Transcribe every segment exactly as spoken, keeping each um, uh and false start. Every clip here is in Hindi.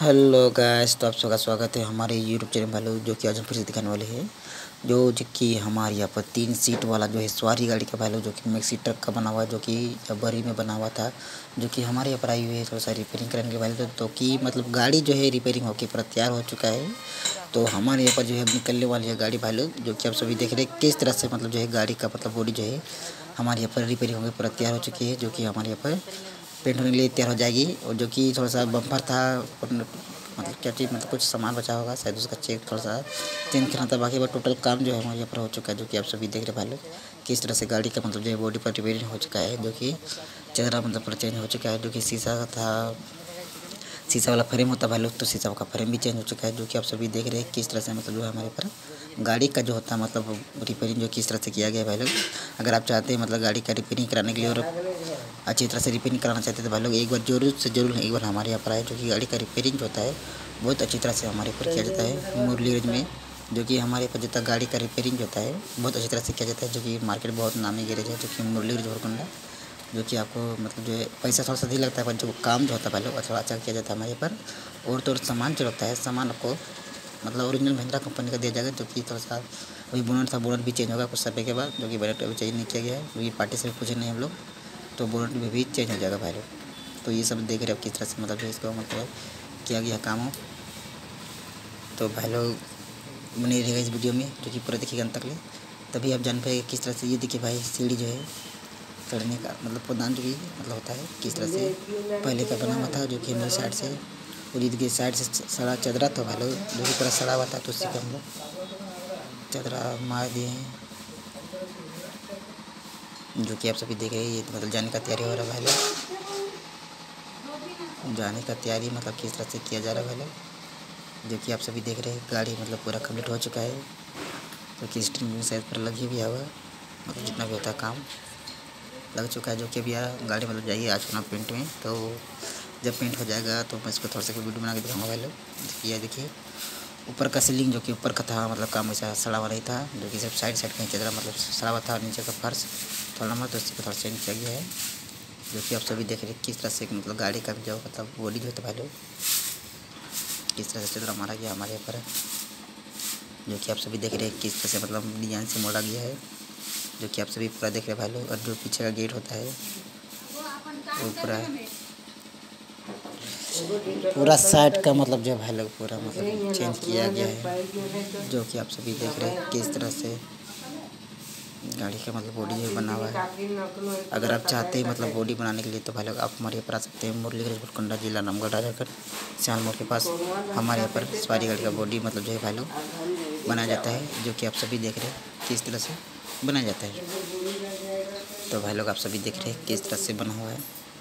हेलो गाइस, तो आप सबका स्वागत है हमारे यूट्यूब चैनल भालू, जो कि आज हम फिर से दिखाने वाले हैं जो जो कि हमारे यहाँ पर तीन सीट वाला जो है सवारी गाड़ी का भालू, जो कि मैक्सी ट्रक का बना हुआ है, जो कि बरी में बना हुआ था, जो कि हमारे यहाँ पर आई हुई है थोड़ा सा रिपेयरिंग करने के बाद। तो, तो कि मतलब गाड़ी जो है रिपेयरिंग होकर पूरा तैयार हो चुका है। तो हमारे यहाँ पर जो है निकलने वाली है गाड़ी भालू, जो कि आप सभी देख रहे हैं किस तरह से मतलब जो है गाड़ी का मतलब बॉडी जो है हमारे यहाँ पर रिपेयरिंग होकर पूरा तैयार हो चुकी है, जो कि हमारे यहाँ पर पेंट होने के लिए तैयार हो जाएगी। और जो कि थोड़ा सा बम्पर था, मतलब क्या चीज़ मतलब कुछ सामान बचा होगा शायद, उसका चेक थोड़ा सा चेंज करना था। बाकी बट टोटल काम जो है हमारे यहाँ पर हो चुका है, जो कि आप सभी देख रहे भाई लोग किस तरह से गाड़ी का मतलब जो है बॉडी पर रिपेयरिंग हो चुका है, जो कि चेहरा मतलब पर चेंज हो चुका है। जो कि शीशा था, शीशा वाला फ्रेम होता है भाई लोग, तो शीशा का फ्रेम भी चेंज हो चुका है, जो कि आप सभी देख रहे हैं किस तरह से मतलब जो है हमारे पर गाड़ी का जो होता है मतलब रिपेयरिंग जो किस तरह से किया गया है भाई लोग। अगर आप चाहते हैं मतलब गाड़ी का रिपेयरिंग कराने के लिए और अच्छी तरह से रिपेयरिंग कराना चाहते हैं तो भाई लोग एक बार जरूर से जरूर एक बार हमारे यहाँ पर आए, जो कि गाड़ी का रिपेयरिंग जो होता है बहुत अच्छी तरह से हमारे ऊपर किया जाता है मुरलीगंज में। जो कि हमारे पर जितना गाड़ी का रिपेयरिंग होता है बहुत अच्छी तरह से किया जाता है, जो कि मार्केट बहुत नामी गैरेज है, जो कि मुरलीगंज झोरकुंडा। जो कि आपको मतलब जो है पैसा थोड़ा सा अधिक लगता है, पर जो काम जो होता है पहले थोड़ा अच्छा किया जाता है हमारे पर। और तो और सामान जो होता है सामान आपको मतलब ओरिजिनल महिंद्रा कंपनी का दिया जाएगा, जो कि थोड़ा सा वही बोनट था, बोनट भी चेंज होगा कुछ समय के बाद, जो कि बोनट अभी चेंज नहीं किया गया है, जो कि पार्टी से भी पूछे नहीं हम लोग, तो बोनट में भी चेंज हो जाएगा भाई लोग। तो ये सब देख रहे हो किस तरह से मतलब जो इसको मतलब किया गया काम हो। तो भाई लोग बने रहेगा इस वीडियो में, जो कि पूरा देखिएगा अंत तक ले, तभी आप जान पाएंगे किस तरह से। ये देखिए भाई सीढ़ी जो है चढ़ने का मतलब प्रदान जो भी मतलब होता है किस तरह से पहले का बना हुआ था, जो कि मेरी साइड से और ईद की साइड से सड़ा चदरा था भाई लोग, जो कि पूरा सड़ा हुआ था, तो उसी पर हम लोग चदरा मार दिए हैं। जो कि आप सभी देख रहे हैं ये मतलब जाने का तैयारी हो रहा है भाई लोग, जाने का तैयारी मतलब किस तरह से किया जा रहा है भाई लोग। जो कि आप सभी देख रहे हैं गाड़ी मतलब पूरा कंप्लीट हो चुका है, जो कि स्टीम में शायद पर लगी भी हुआ मतलब जितना भी होता है काम लग चुका है। जो कि अभी गाड़ी मतलब जाइए आज अपना पेंट में, तो जब पेंट हो जाएगा तो मैं इसको थोड़ा सा वीडियो बना के दिखाऊंगा भाई लोग। देखिए देखिए ऊपर का सीलिंग जो कि ऊपर का था मतलब काम वैसा सड़ा हुआ नहीं था, जो कि सिर्फ साइड साइड कहीं चदरा मतलब सड़ा हुआ था, नीचे का फर्श थोड़ा नंबर तो इसी को थोड़ा चेंज किया गया है। जो कि आप सभी देख रहे हैं किस तरह से मतलब गाड़ी का जो मतलब बॉडी जो होता है भाई लोग किस तरह से चदरा मारा गया हमारे यहाँ पर। जो कि आप सभी देख रहे हैं किस तरह से मतलब डिजाइन से मोड़ा गया है, जो कि आप सभी पूरा देख रहे हैं भाई लोग। और जो पीछे का गेट होता है वो पूरा पूरा साइड का मतलब जो भाई लोग पूरा मतलब चेंज किया गया है, जो कि आप सभी देख रहे हैं किस तरह से गाड़ी का मतलब बॉडी जो बना हुआ है। अगर आप चाहते हैं मतलब बॉडी बनाने के लिए तो भाई लोग आप हमारे यहाँ पर आ सकते हैं, मुरलीगंज झोरकुंडा जिला रामगढ़ राजागढ़ श्याल मोड़ के पास हमारे यहाँ पर सवारी गाड़ी का बॉडी मतलब जो है भाई लोग बनाया जाता है, जो कि आप सभी देख रहे हैं किस तरह से बनाया जाता है। तो भाई लोग आप सभी देख रहे हैं किस तरह से बना हुआ है।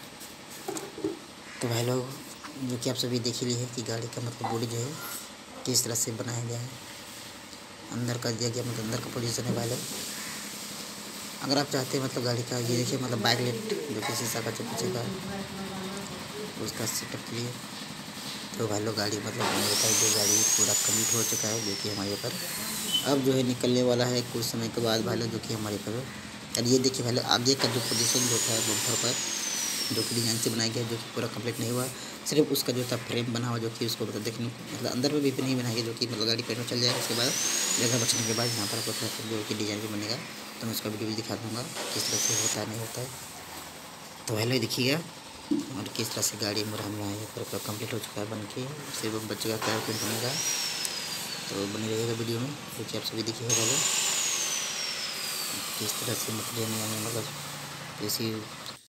तो भाई लोग जो कि आप सभी देख ही लिए है कि गाड़ी का मतलब बॉडी जो है किस तरह से बनाया गया है, अंदर का दिया गया मतलब अंदर का पोजीशन है भाई लोग। अगर आप चाहते हैं मतलब गाड़ी का ये देखिए मतलब बैक लाइट जो कि शीशा का जो पीछे का उसका सेटअप के लिए, तो भाई लोग गाड़ी मतलब होता है जो गाड़ी पूरा कंप्लीट हो चुका है, जो कि हमारे पर अब जो है निकलने वाला है कुछ समय के बाद भाई लोग, जो कि हमारे पर। और ये देखिए भाई लोग आगे का जो पोजीशन जो था बम्पर पर जो कि डिजाइन से बनाया गया, जो कि पूरा कंप्लीट नहीं हुआ, सिर्फ उसका जो था फ्रेम बना हुआ, जो कि उसको मतलब देखने मतलब अंदर में भी नहीं बनाएगा, जो कि मतलब गाड़ी पेंट में चल जाएगा। उसके बाद जगह बचने के बाद यहाँ पर आपको जो कि डिज़ाइन भी बनेगा, तो मैं उसका वीडियो भी दिखा दूँगा किस तरह से होता है नहीं होता है। तो पहले देखिएगा और किस तरह से गाड़ी मेरा हम यहाँ पर कंप्लीट हो चुका है बन के, सिर्फ बच्चे का कलर पेंट बनेगा। तो बने रहेगा वीडियो में, जो कि आप सभी देखिएगा पहले किस तरह से मतलब मतलब जैसी